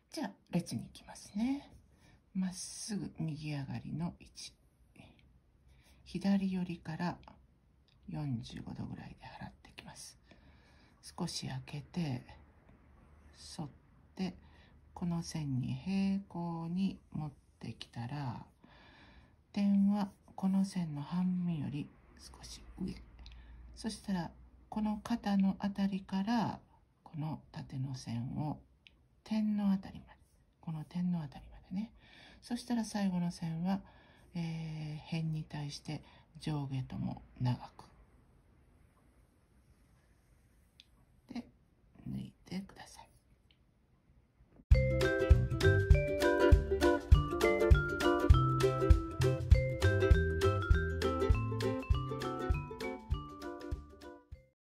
じゃあ列に行きますね。まっすぐ右上がりの位置、左寄りから45度ぐらいで払ってきます。少し開けて沿ってこの線に平行に持ってきたら、点はこの線の半分より少し上、そしたらこの肩のあたりからこの縦の線を点のあたりまで、この点のあたりまでね。そしたら最後の線は、辺に対して上下とも長く